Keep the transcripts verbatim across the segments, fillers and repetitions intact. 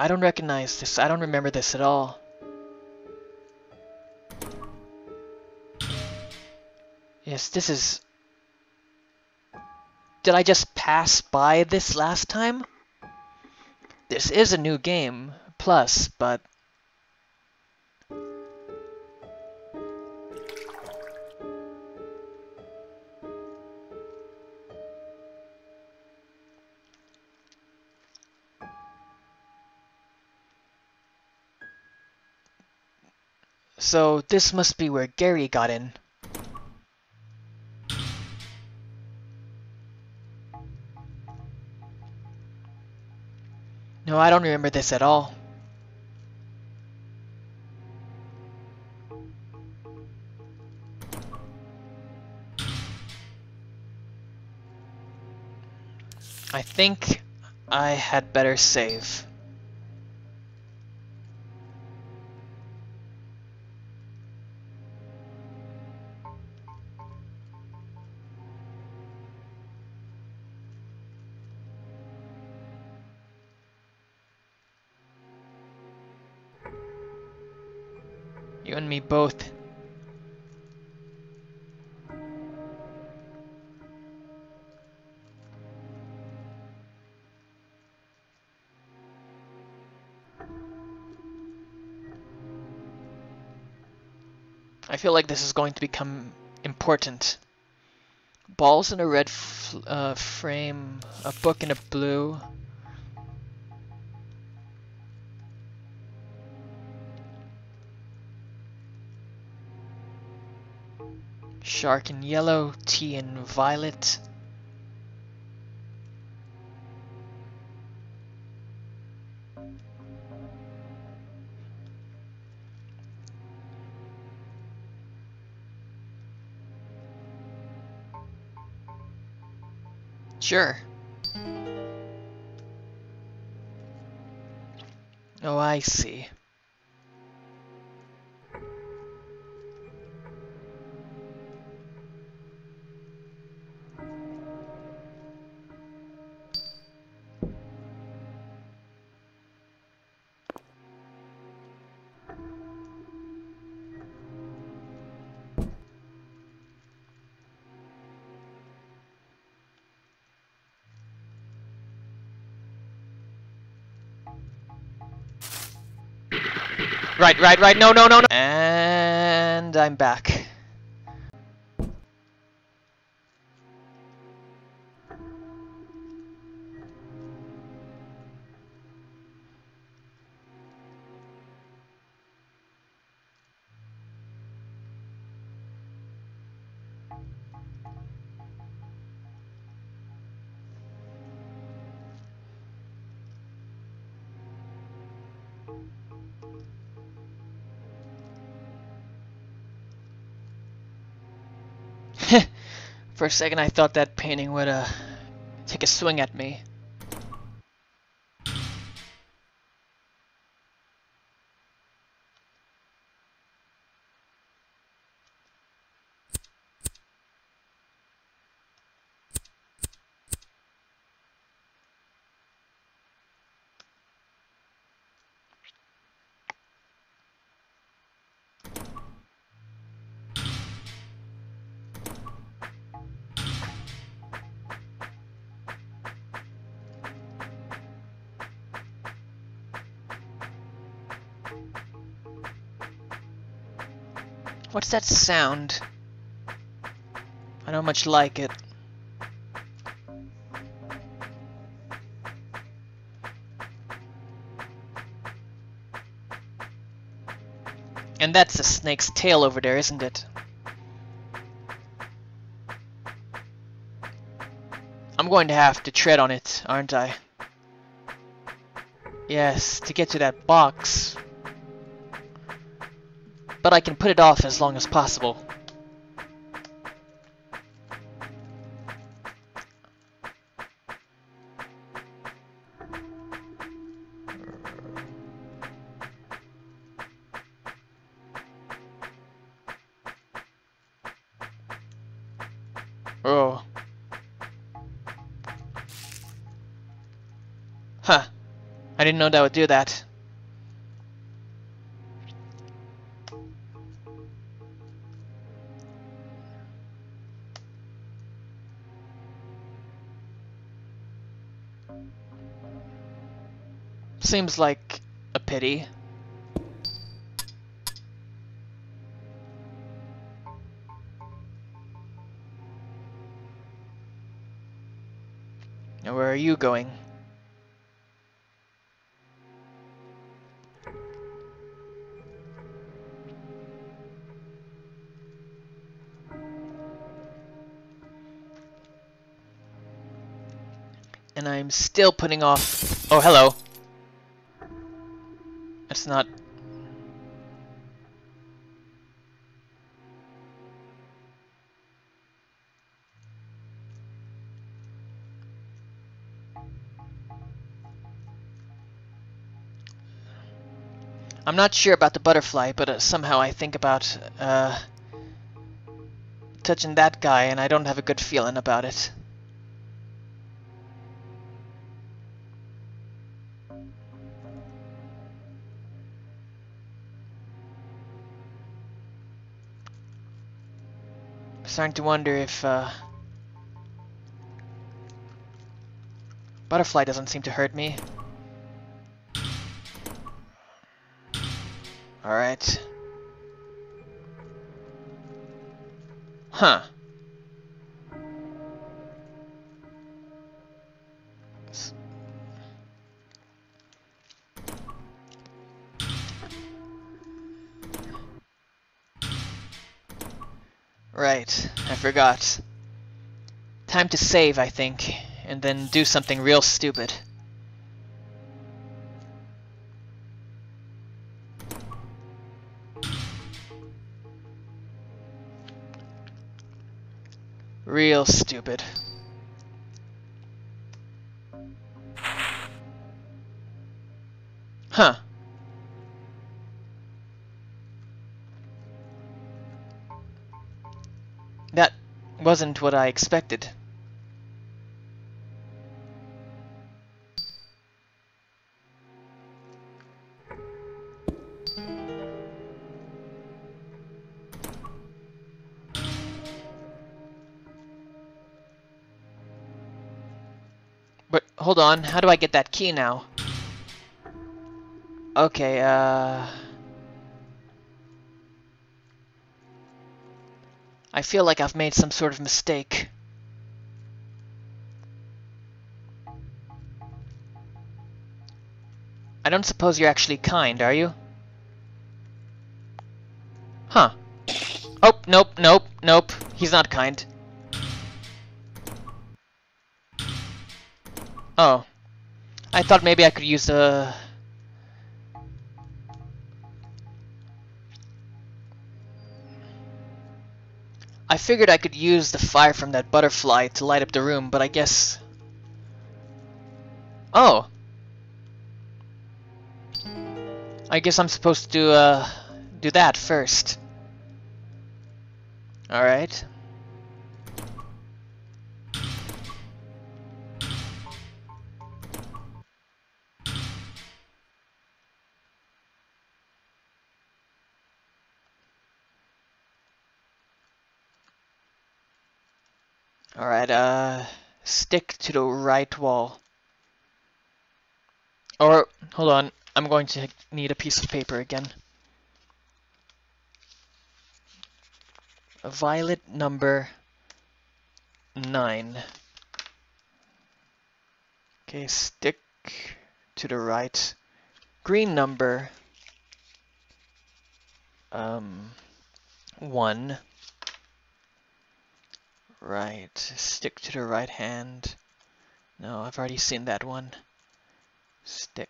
I don't recognize this. I don't remember this at all. Yes, this is... Did I just pass by this last time? This is a new game, plus, but... So, this must be where Gary got in. No, I don't remember this at all. I think I had better save. You and me both. I feel like this is going to become important. Balls in a red f uh, frame, a book in a blue. Shark in yellow, tea in violet. Sure. Oh, I see. Right, right, right, no, no, no, no! And I'm back. For a second I thought that painting would uh, take a swing at me. What's that sound? I don't much like it. And that's a snake's tail over there, isn't it? I'm going to have to tread on it, aren't I? Yes, to get to that box. But I can put it off as long as possible. Oh. Huh. I didn't know that would do that. Seems like a pity. Now where are you going? And I'm still putting off... Oh, hello. It's not... I'm not sure about the butterfly, but uh, somehow I think about uh, touching that guy, and I don't have a good feeling about it. I'm starting to wonder if... Uh, butterfly doesn't seem to hurt me. Alright. Huh. S- Right, I forgot. Time to save, I think, and then do something real stupid. Real stupid. Huh. That wasn't what I expected. But hold on, how do I get that key now? Okay, uh... I feel like I've made some sort of mistake. I don't suppose you're actually kind, are you? Huh. Oh, nope, nope, nope. He's not kind. Oh. I thought maybe I could use the... I figured I could use the fire from that butterfly to light up the room, but I guess... Oh. I guess I'm supposed to, uh, do that first. Alright. Alright, uh... stick to the right wall. Or, hold on, I'm going to need a piece of paper again. A violet number nine. Okay, stick to the right. Green number um one. Right, stick to the right hand. No, I've already seen that one. Stick.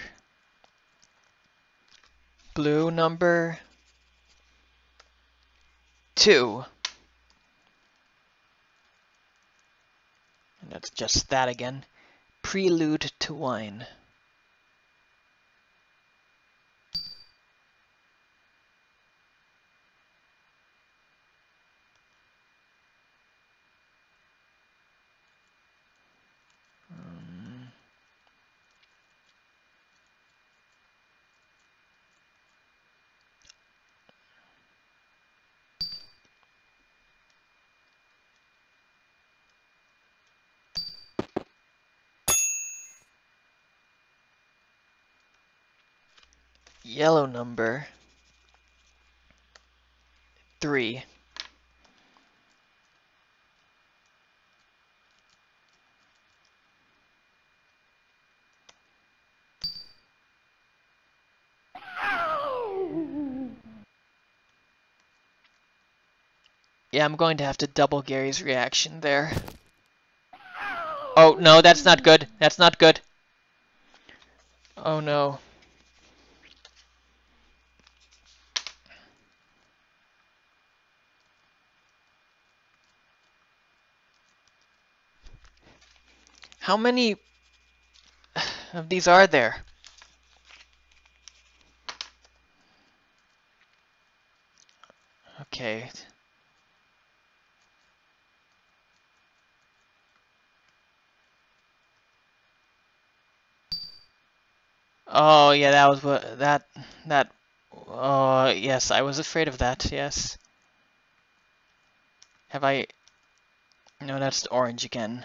Blue number two. And that's just that again. Prelude to Wine. Um, Yellow number three. Yeah, I'm going to have to double Gary's reaction there. Oh, no, that's not good. That's not good. Oh, no. How many of these are there? Okay. Oh, yeah, that was what that that oh, yes, I was afraid of that. Yes. Have I No, that's the orange again.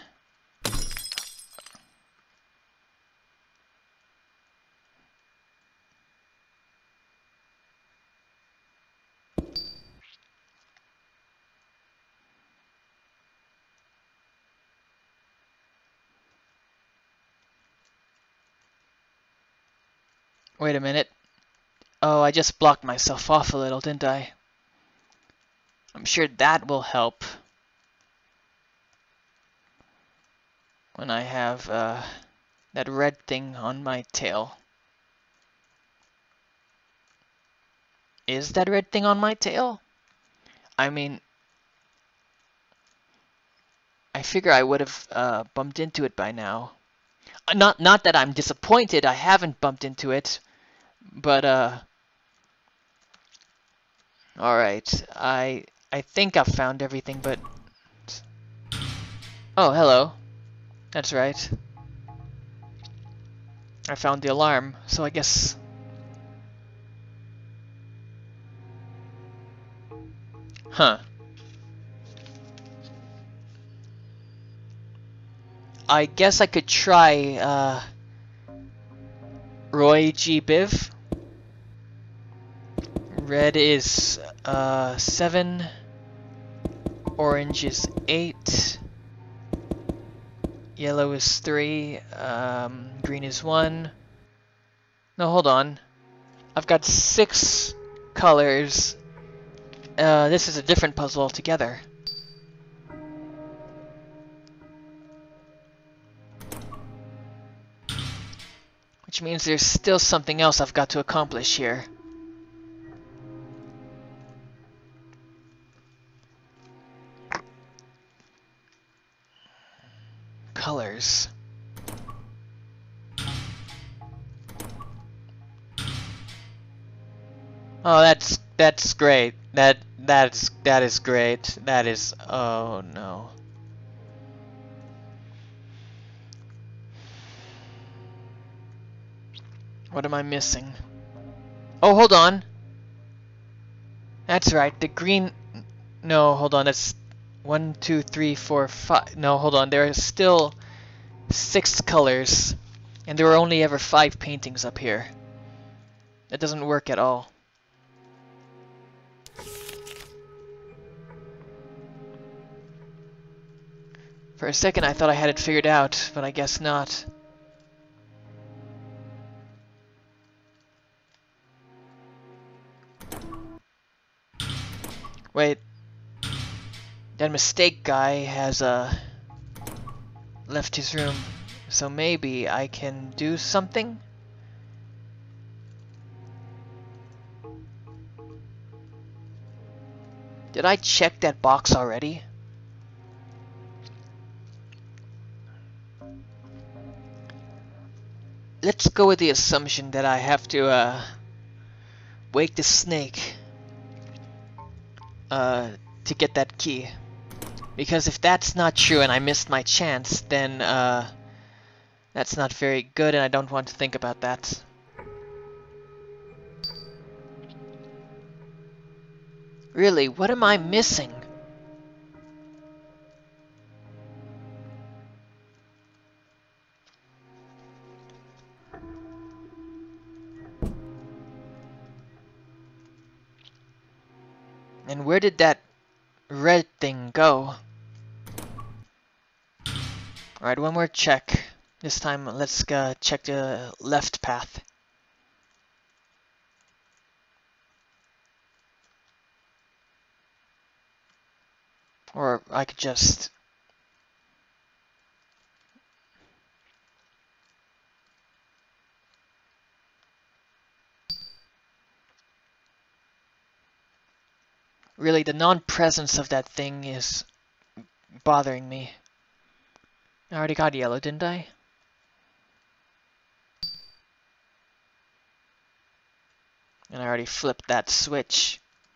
Wait a minute. Oh, I just blocked myself off a little, didn't I? I'm sure that will help when I have uh, that red thing on my tail. Is that red thing on my tail? I mean, I figure I would have uh, bumped into it by now. Uh, Not not that I'm disappointed I haven't bumped into it, but uh, all right. I I think I've found everything, but oh, hello. That's right. I found the alarm, so I guess. Huh. I guess I could try uh, Roy G. Biv. Red is uh, seven. Orange is eight. Yellow is three. Um, green is one. No, hold on. I've got six colors. Uh, this is a different puzzle altogether. Which means there's still something else I've got to accomplish here. Colors. Oh, that's that's great. That that's that is great. That is oh no. What am I missing? Oh, hold on. That's right. The green. No, hold on. That's one, two, three, four, five. No, hold on. There are still six colors, and there were only ever five paintings up here. That doesn't work at all. For a second, I thought I had it figured out, but I guess not. Wait. That mistake guy has uh, left his room, so maybe I can do something? Did I check that box already? Let's go with the assumption that I have to uh, wake the snake uh, to get that key. Because if that's not true and I missed my chance, then uh, that's not very good and I don't want to think about that. Really, what am I missing? And where did that red thing go? Alright, one more check. This time, let's uh, check the left path. Or I could just... Really, the non-presence of that thing is bothering me. I already got yellow, didn't I? And I already flipped that switch.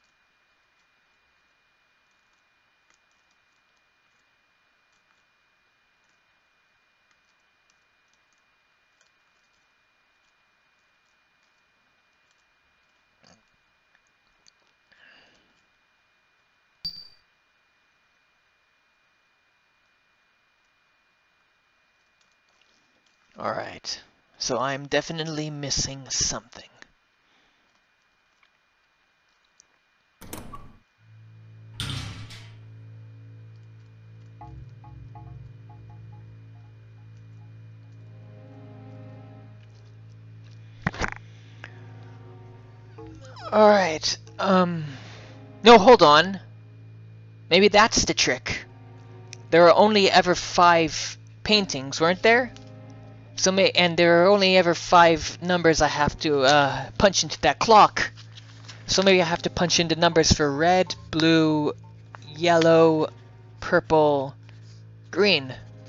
Alright, so I'm definitely missing something. Alright, um... No, hold on. Maybe that's the trick. There are only ever five paintings, weren't there? So may and there are only ever five numbers I have to uh, punch into that clock. So maybe I have to punch in the numbers for red, blue, yellow, purple, green.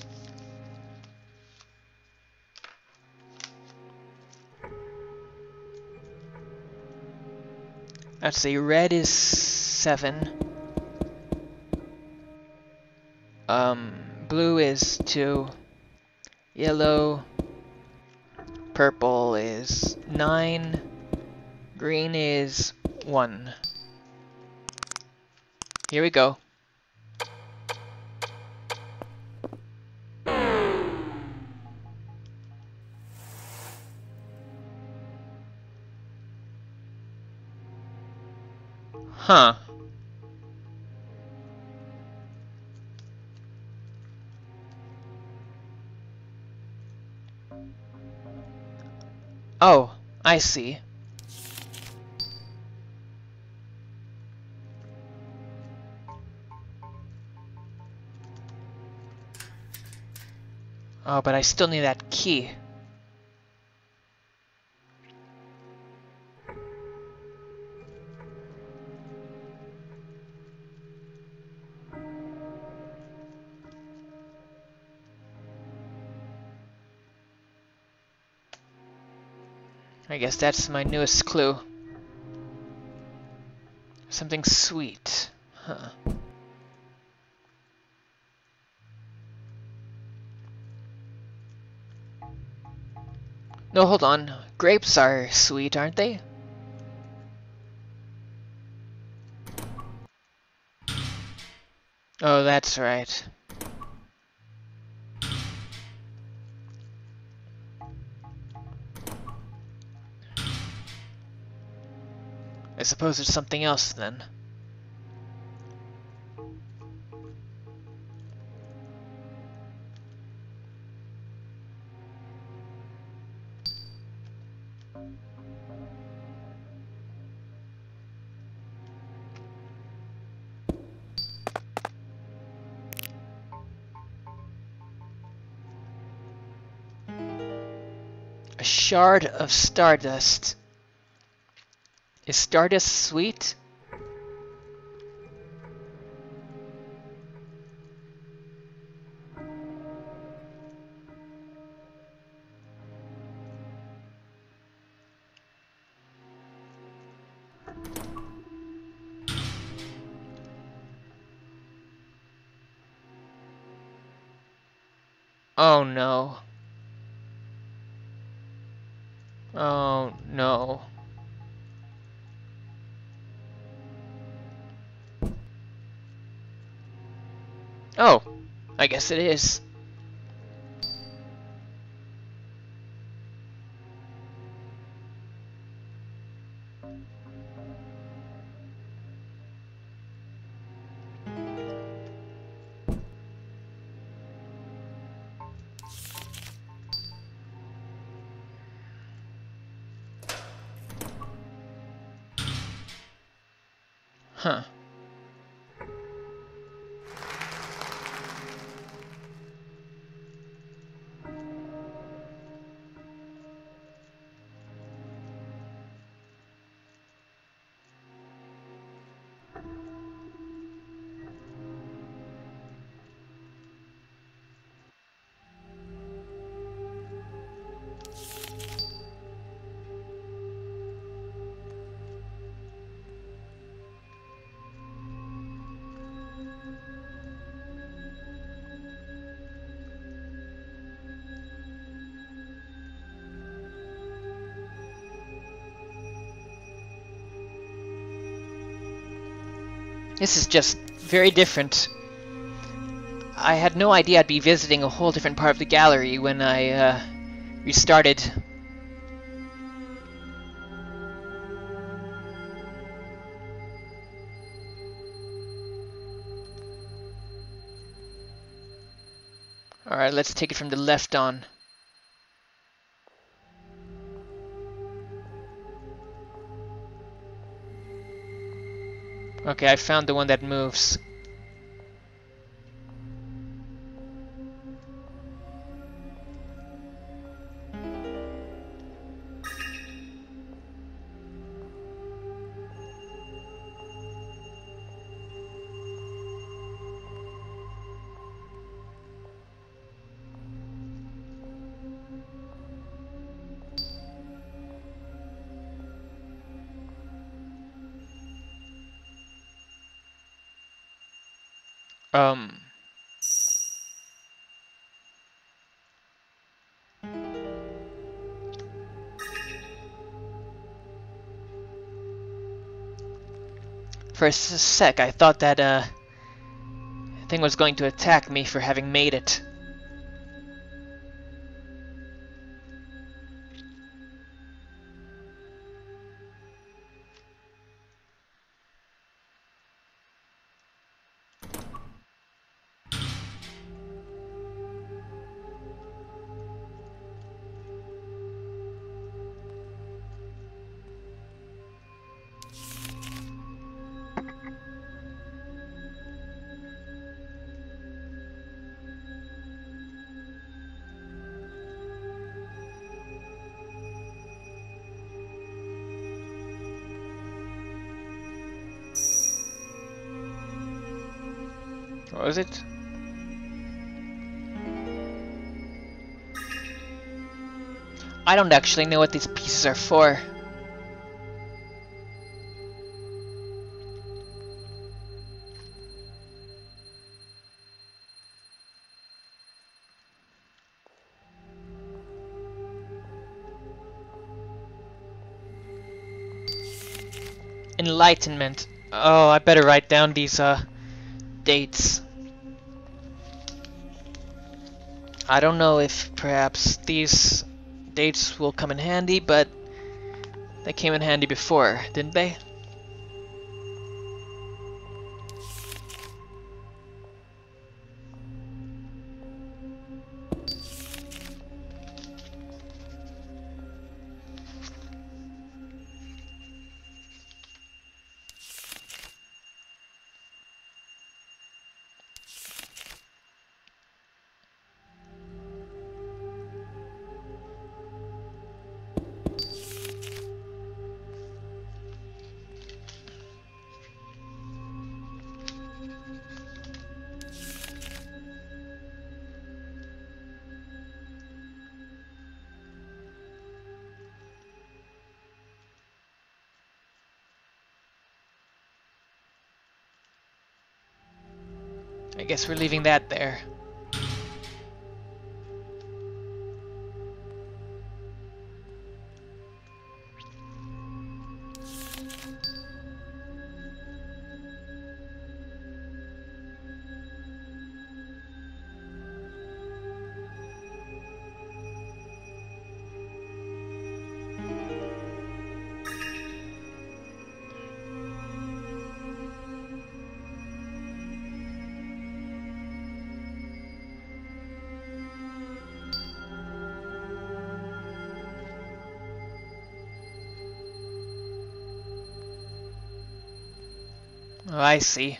Let's see, red is seven. Um, blue is two. Yellow, purple is nine. Green is one. Here we go. Huh. Oh, I see. Oh, but I still need that key. I guess that's my newest clue. Something sweet. Huh. No, hold on. Grapes are sweet, aren't they? Oh, that's right. I suppose it's something else then. A shard of stardust. Is stardust sweet? Oh no. Oh no. Oh, I guess it is. Huh. This is just very different. I had no idea I'd be visiting a whole different part of the gallery when I uh, restarted. Alright, let's take it from the left on. Okay, I found the one that moves. Um... For a sec, I thought that uh, thing was going to attack me for having made it. What was it? I don't actually know what these pieces are for. Enlightenment. Oh, I better write down these uh dates. I don't know if perhaps these dates will come in handy, but they came in handy before, didn't they? I guess we're leaving that there. Oh, I see.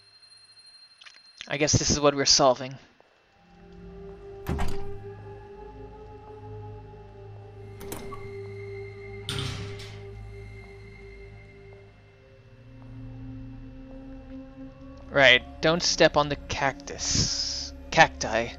I guess this is what we're solving. Right, don't step on the cactus. Cacti.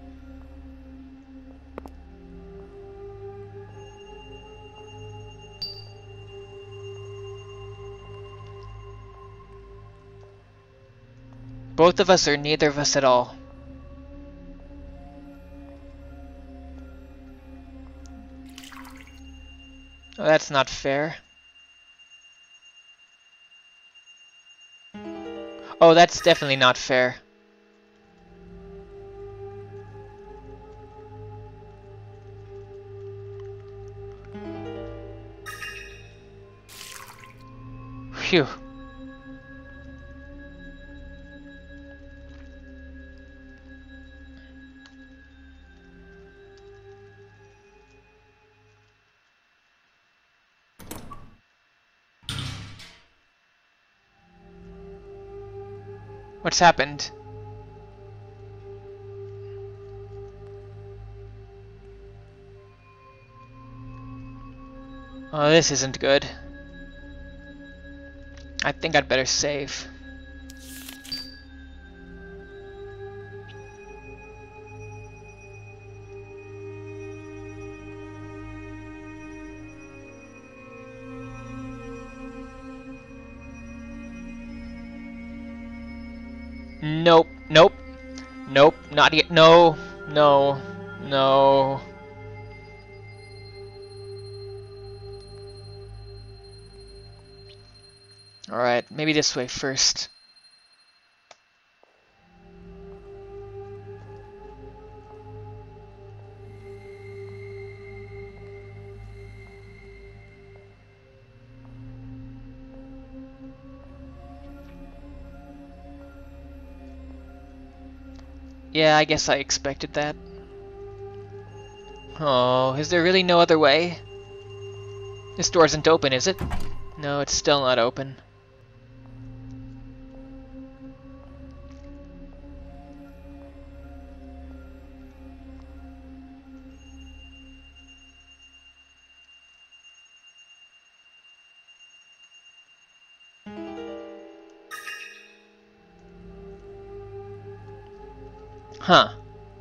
Both of us or neither of us at all. Oh, that's not fair. Oh, that's definitely not fair. Phew. What's happened? Oh, this isn't good. I think I'd better save. Nope, nope, nope, not yet. No, no, no. Alright, maybe this way first. Yeah, I guess I expected that. Oh, is there really no other way? This door isn't open, is it? No, it's still not open. Huh.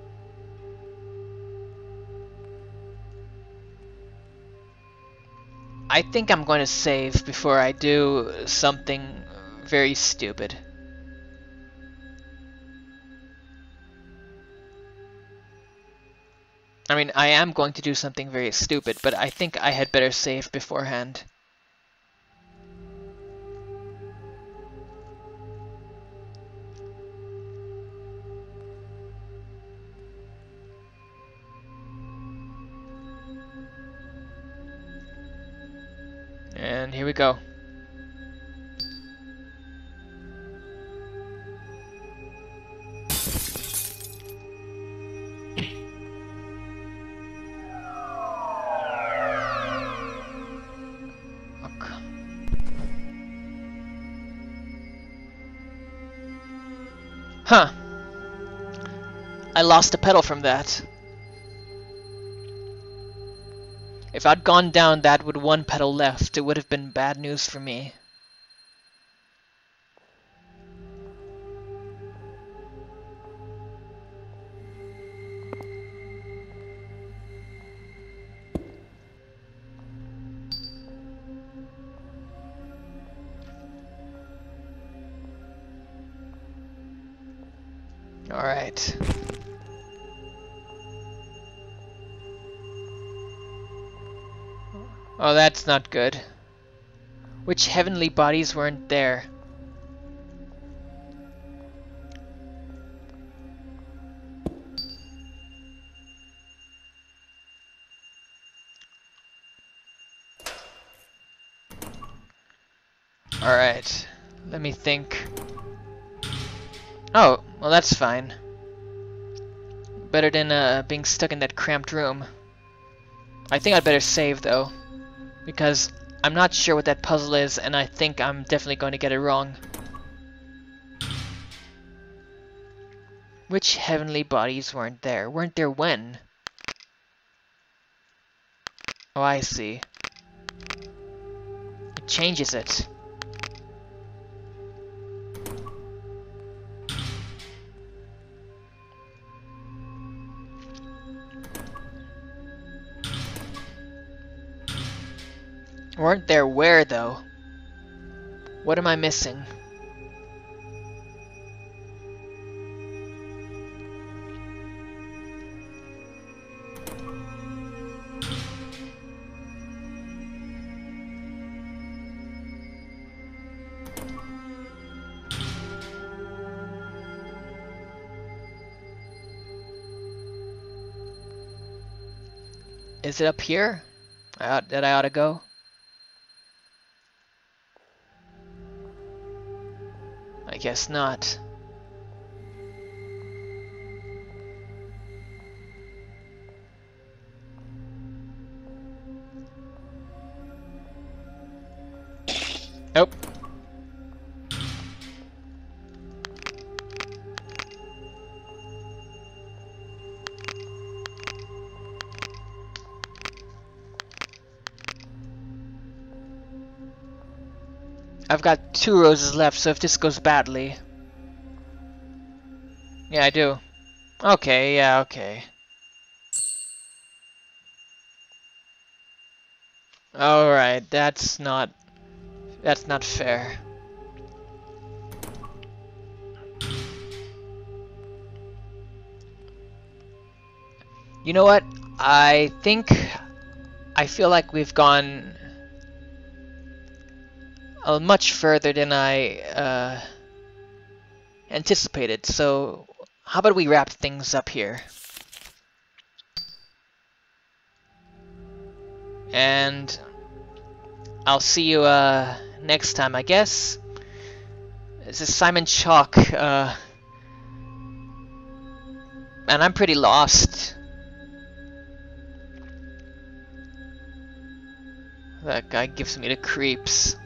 I think I'm going to save before I do something very stupid. I mean, I am going to do something very stupid, but I think I had better save beforehand. And here we go. Huh. I lost a pedal from that. If I'd gone down that with one pedal left, it would have been bad news for me. Alright. Oh, that's not good. Which heavenly bodies weren't there? Alright, let me think. Oh, well that's fine. Better than uh, being stuck in that cramped room. I think I'd better save though, because I'm not sure what that puzzle is and I think I'm definitely going to get it wrong. Which heavenly bodies weren't there? Weren't there when? Oh, I see. It changes it. Weren't there where, though? What am I missing? Is it up here? I ought, that I ought to go? I guess not. Nope. I've got two roses left, so if this goes badly... Yeah, I do. Okay, yeah, okay. Alright, that's not... That's not fair. You know what? I think... I feel like we've gone... Uh, much further than I uh, anticipated, so how about we wrap things up here? And I'll see you uh, next time, I guess. This is Simon Chalk, uh, and I'm pretty lost. That guy gives me the creeps.